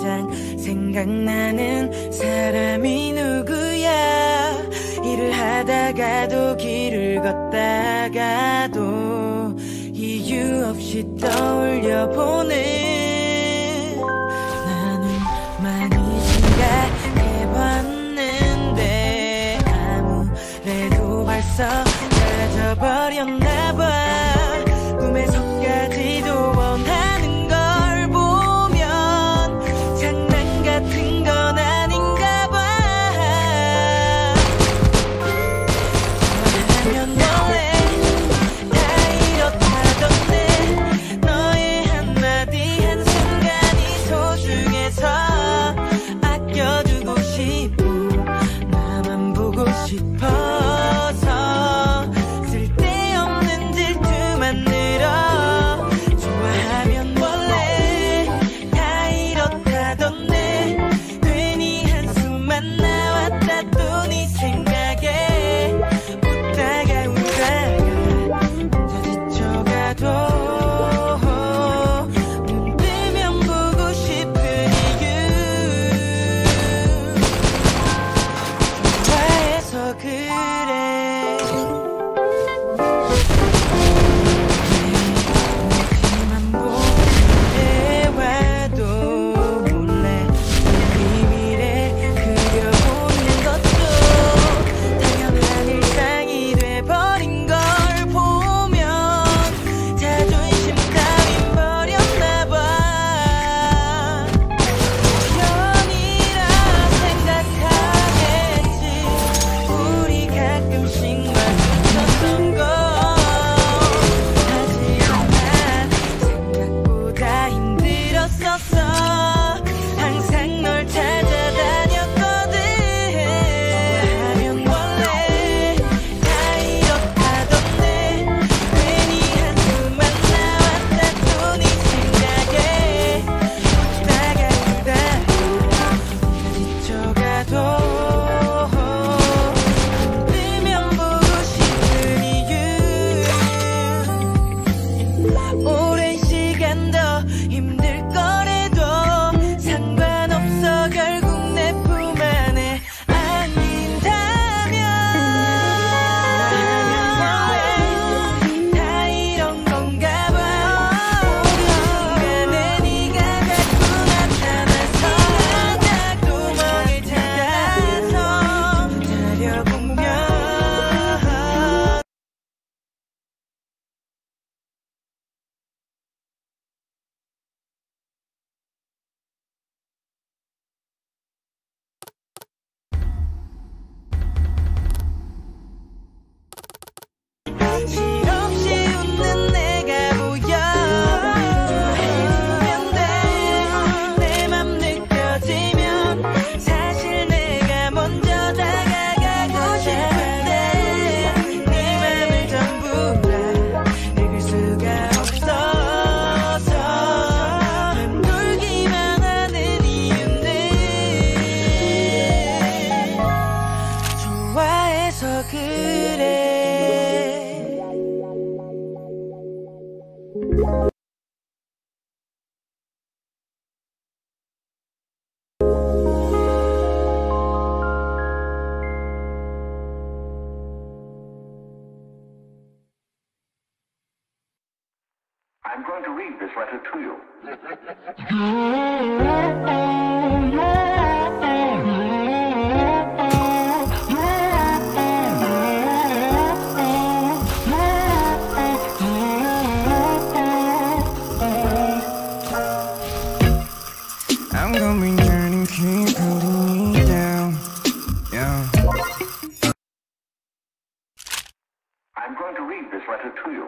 가장 생각나는 사람이 누구야. 일을 하다가도 길을 걷다가도 이유 없이 떠올려보는 나는 많이 생각해봤는데 아무래도 벌써 가져버렸나봐. 꿈에서까지도 원하는 걸 보면 장난 같은 건 아닌가 봐. 원하면 원래 다 이렇다던데 너의 한마디 한순간이 소중해서 아껴두고 싶고 나만 보고 싶어서 쓸데없는 질투만 늘어. 좋아하면 원래 다 이렇다던데 괜히 한숨만 나왔다 또 네 생각에 웃다가 혼자 지쳐가도 눈 뜨면 보고 싶은 이유. 좋아해서 그래. 눈치만 보내와도 몰래 비밀에 그려보는 것도 당연한 일상이 돼버린 걸 보면 자존심 따윈 버렸나봐. 우연이라 생각하겠지. 우리 가끔씩 마주쳤던 거. 하지만 생각보다 힘들었었어. 항상 널 찾아다녔거든. 좋아하면 원래 다 이렇다던데 괜히 한숨만 나왔다 또 네 생각에 웃다가 지쳐가도 눈 뜨면 보고 싶은 이유. 오랜 시간 더 힘들 거래도 상관없어. 결국 내 품 안에 안긴다면 다 이런 건가 봐. 순간에 네가 자꾸 나타나서 구멍을 찾아서 자려보면 실없이 웃는 내가 보여. 좋아해주면 돼. 내 맘 느껴지면 사실 내가 먼저 다가가고 싶은데 네 맘을 전부 다 읽을 수가 없어서 맴돌기만 하는 이유는 좋아해서 그래. I'm going to read this letter to you. I'm gonna be yearning, keep holding me down. Yeah. I'm going to read this letter to you.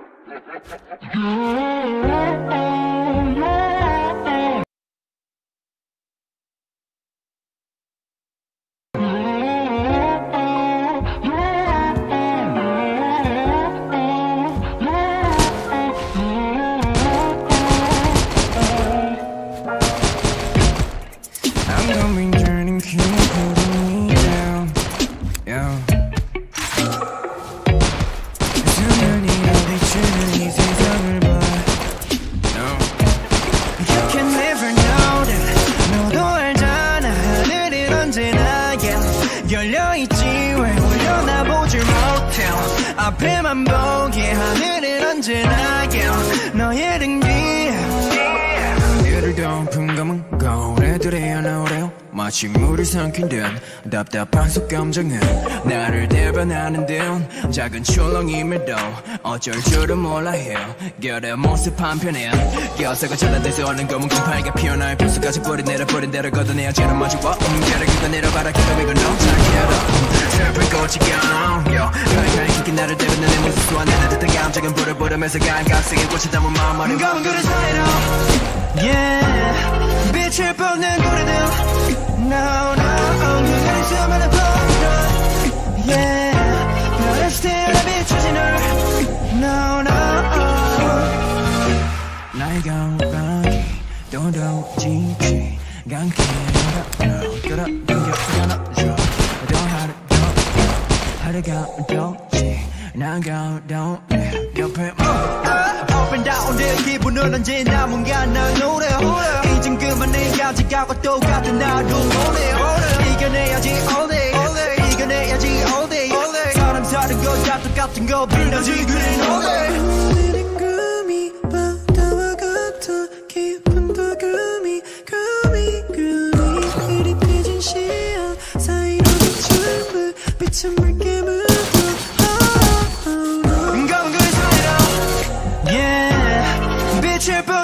I'm gonna be yearning, keep holding me down. Yeah. 수면이 어디쯤은 이 세상을 봐. No. You can never know that. 너도 앞에만 보게 하늘은 언제나 너의 등 뒤에 이를 덮은 거울애들이야 나오래요 마치 물이 삼킨 듯 답답한 속감정은 나를 대변하는 듯 작은 출렁임에도 어쩔 줄은 몰라 해요 결의 모습 한편에 껴서가 전화돼서 얼른 검은 금팔게 피어날 필수까지 뿌리 내려 뿌린 대로 걷어내야 쟤는 마주와 결을 긁어 내려봐라 기도 이건 너잘 슬픈 꽃이 껴 칼칼 깊게 나를 대변해 내 모습 소환해 듯한 감정은 불을 부르면서 감각색의 꽃이 담은 마음 어린 검은 그릇 사이로 Yeah 빛을 뻗는 고래들 No no 눈을 수많은 포인트 Yeah 너의 스틸에 비춰진 널 No no 나의 감각이 도도지지 않게 끌어당겨 안아줘 더 하루가 어떨지 난 감동해 옆에 Up and down 내 기분은 언제나 뭔가 날 노래 이젠 그만해 가져가고 똑같은 나도 보내 이겨내야지 all day 이겨내야지 all day 사람 사는 거 다 똑같은 거 빌려지 그린 all day 오늘의 꿈이 바다와 같아 깊은 도금이 흐릿해진 시야 사이로 비춘 빛은 붉게 묻어 검은 그릇 사이로 Yeah 빛을